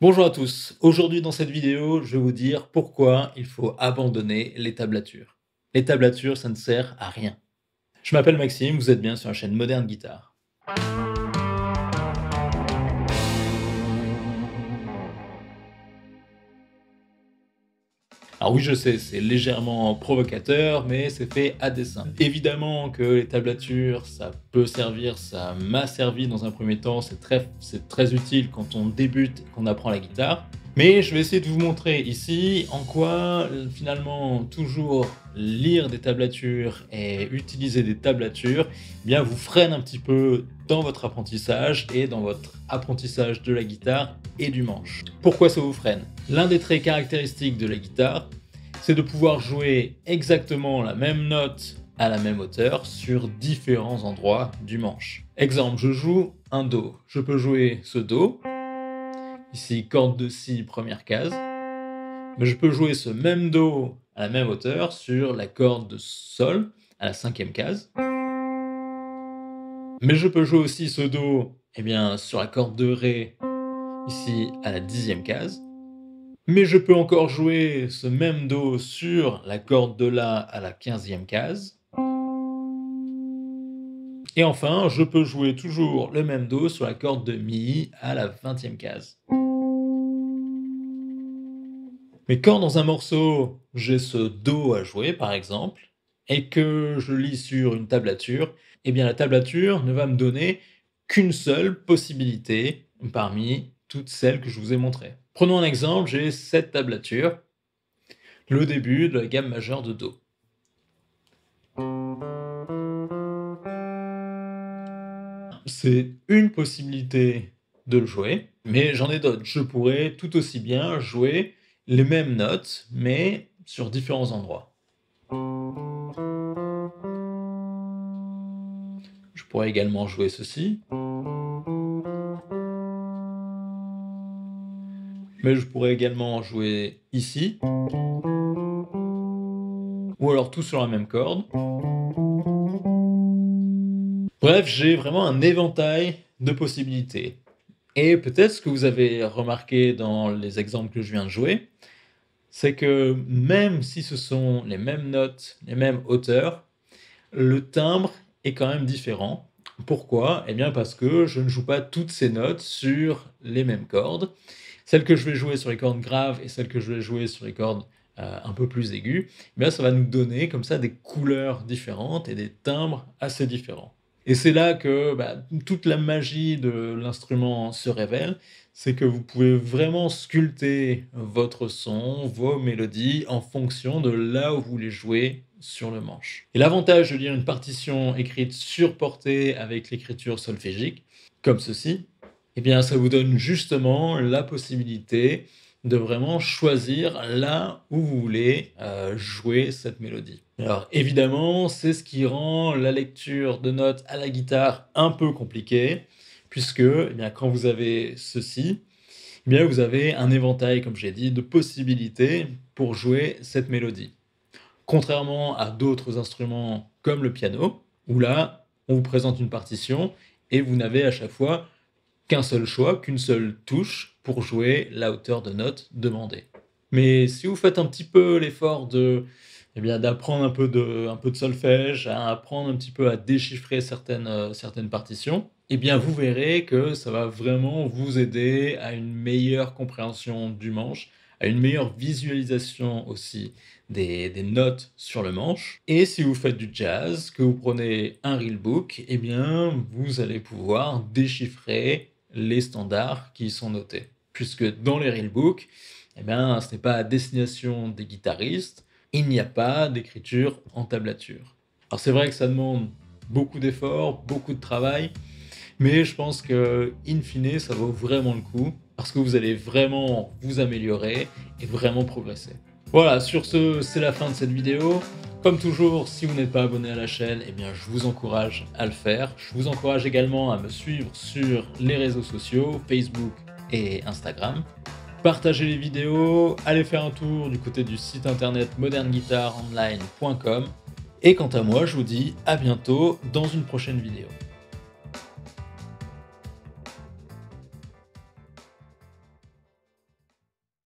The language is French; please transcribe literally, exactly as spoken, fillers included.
Bonjour à tous, aujourd'hui dans cette vidéo, je vais vous dire pourquoi il faut abandonner les tablatures. Les tablatures, ça ne sert à rien. Je m'appelle Maxime, vous êtes bien sur la chaîne Moderne Guitare. Alors oui, je sais, c'est légèrement provocateur, mais c'est fait à dessein. Évidemment que les tablatures, ça peut servir, ça m'a servi dans un premier temps, c'est très, c'est très utile quand on débute et qu'on apprend la guitare. Mais je vais essayer de vous montrer ici en quoi, finalement, toujours lire des tablatures et utiliser des tablatures, eh bien, vous freine un petit peu dans votre apprentissage et dans votre apprentissage de la guitare et du manche. Pourquoi ça vous freine? L'un des traits caractéristiques de la guitare, c'est de pouvoir jouer exactement la même note à la même hauteur sur différents endroits du manche. Exemple, je joue un Do. Je peux jouer ce Do, ici corde de Si, première case, mais je peux jouer ce même Do à la même hauteur sur la corde de Sol, à la cinquième case. Mais je peux jouer aussi ce Do eh bien, sur la corde de Ré, ici à la dixième case. Mais je peux encore jouer ce même Do sur la corde de La à la quinzième case. Et enfin, je peux jouer toujours le même Do sur la corde de Mi à la vingtième case. Mais quand dans un morceau, j'ai ce Do à jouer par exemple, et que je lis sur une tablature, eh bien la tablature ne va me donner qu'une seule possibilité parmi toutes celles que je vous ai montrées. Prenons un exemple, j'ai cette tablature, le début de la gamme majeure de Do. C'est une possibilité de le jouer, mais j'en ai d'autres. Je pourrais tout aussi bien jouer les mêmes notes, mais sur différents endroits. Je pourrais également jouer ceci. Mais je pourrais également jouer ici. Ou alors tout sur la même corde. Bref, j'ai vraiment un éventail de possibilités. Et peut-être ce que vous avez remarqué dans les exemples que je viens de jouer, c'est que même si ce sont les mêmes notes, les mêmes hauteurs, le timbre est quand même différent. Pourquoi? Eh bien parce que je ne joue pas toutes ces notes sur les mêmes cordes. Celles que je vais jouer sur les cordes graves et celles que je vais jouer sur les cordes euh, un peu plus aiguës, eh bien ça va nous donner comme ça des couleurs différentes et des timbres assez différents. Et c'est là que bah, toute la magie de l'instrument se révèle, c'est que vous pouvez vraiment sculpter votre son, vos mélodies, en fonction de là où vous les jouez sur le manche. Et l'avantage de lire une partition écrite sur portée avec l'écriture solfégique, comme ceci, eh bien ça vous donne justement la possibilité de vraiment choisir là où vous voulez euh, jouer cette mélodie. Alors évidemment, c'est ce qui rend la lecture de notes à la guitare un peu compliquée, puisque eh bien, quand vous avez ceci, eh bien, vous avez un éventail, comme j'ai dit, de possibilités pour jouer cette mélodie. Contrairement à d'autres instruments comme le piano, où là, on vous présente une partition et vous n'avez à chaque fois qu'un seul choix, qu'une seule touche pour jouer la hauteur de note demandée. Mais si vous faites un petit peu l'effort de, eh bien, d'apprendre un peu de, un peu de solfège, à apprendre un petit peu à déchiffrer certaines, euh, certaines partitions, eh bien vous verrez que ça va vraiment vous aider à une meilleure compréhension du manche, à une meilleure visualisation aussi des, des notes sur le manche. Et si vous faites du jazz, que vous prenez un real book, eh bien vous allez pouvoir déchiffrer les standards qui y sont notés. Puisque dans les real books, eh bien, ce n'est pas à destination des guitaristes, il n'y a pas d'écriture en tablature. Alors c'est vrai que ça demande beaucoup d'efforts, beaucoup de travail, mais je pense que, in fine, ça vaut vraiment le coup, parce que vous allez vraiment vous améliorer et vraiment progresser. Voilà, sur ce, c'est la fin de cette vidéo. Comme toujours, si vous n'êtes pas abonné à la chaîne, eh bien, je vous encourage à le faire. Je vous encourage également à me suivre sur les réseaux sociaux, Facebook et Instagram. Partagez les vidéos, allez faire un tour du côté du site internet moderne guitar online point com. Et quant à moi, je vous dis à bientôt dans une prochaine vidéo.